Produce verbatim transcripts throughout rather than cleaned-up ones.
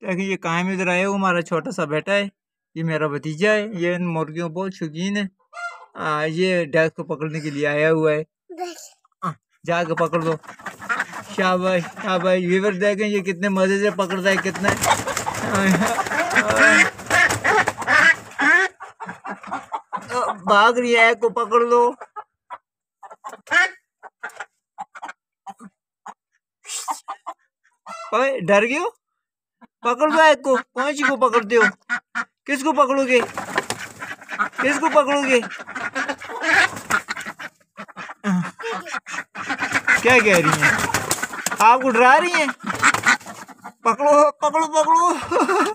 देखिए ये कायम इधर आया, वो हमारा छोटा सा बेटा है, ये मेरा भतीजा है, ये इन मुर्गियों बहुत शौकीन है। आ, ये डेस्क को पकड़ने के लिए आया हुआ है। आ, जाके पकड़ लो। शाबाश शाबाश। व्यूअर देखें ये कितने मजे से पकड़ता है, कितना भाग रही है, को पकड़ लो। ओए डर गए हो? पकड़ लो एक को। कौन सी को पकड़ते हो? किसको पकड़ोगे? किसको पकड़ोगे? क्या कह रही हैं? आपको डरा रही हैं? पकड़ो पकड़ो पकड़ो।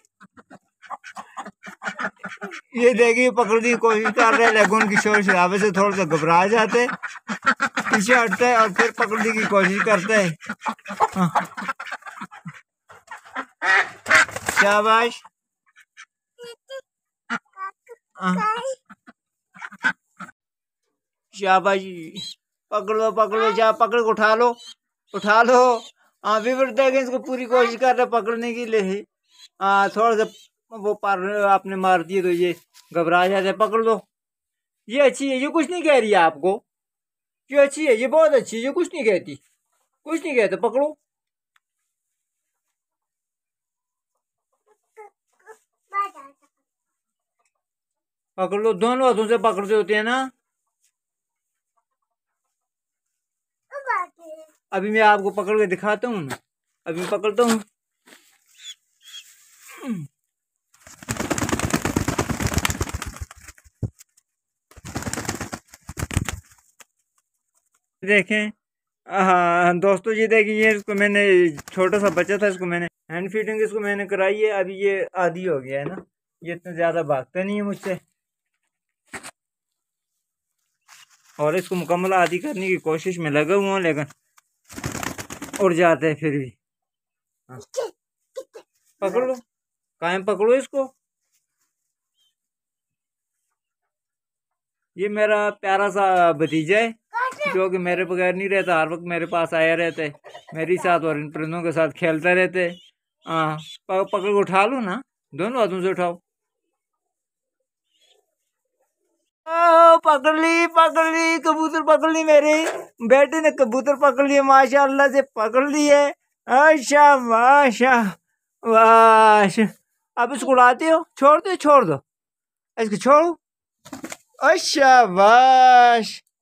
ये देखिए पकड़ने की कोशिश कर रहे हैं, लेकिन उनकी शोर शराबे से थोड़ा सा घबरा जाते हैं, पीछे हटता है और फिर पकड़ने की कोशिश करता है। शाबाश। शाबाश। पकड़ लो पकड़ लो, जा पकड़ को उठा लो उठा लो। हाँ भी देखें, इसको पूरी कोशिश कर रहे पकड़ने की लिए। हाँ थोड़ा सा वो पर आपने मार दिए तो ये घबरा जाते। पकड़ लो। ये अच्छी है, ये कुछ नहीं कह रही है आपको। ये अच्छी है, ये बहुत अच्छी है, ये कुछ नहीं कहती, कुछ नहीं कहते। पकड़ो पकड़ लो, दोनों हाथों से पकड़ते होते हैं ना। अभी मैं आपको पकड़ के दिखाता हूँ ना, अभी पकड़ता हूँ। देखें हाँ दोस्तों, ये देखिए इसको मैंने, छोटा सा बच्चा था, इसको मैंने हैंड फीडिंग इसको मैंने कराई है। अभी ये आदी हो गया है ना, ये इतना ज़्यादा भागता नहीं है मुझसे, और इसको मुकम्मल आदी करने की कोशिश में लगा हुआ हूँ, लेकिन उड़ जाते हैं फिर भी। हाँ। पकड़ लो, कायम पकड़ो इसको। ये मेरा प्यारा सा भतीजा है, जो कि मेरे बगैर नहीं रहता, हर वक्त मेरे पास आया रहता है, मेरे साथ और इन परिंदों के साथ खेलता रहता है। हाँ पकड़ के उठा लो ना, दोनों हाथों से उठाओ। ओ पकड़ ली पकड़ ली, कबूतर पकड़ ली, मेरे बेटे ने कबूतर पकड़ लिए, माशाल्लाह से पकड़ लिए। अच्छा माशा वाश। अब इसको उड़ाते हो? छोड़ दो छोड़ दो इसको, छोड़ो। अच्छा वाश।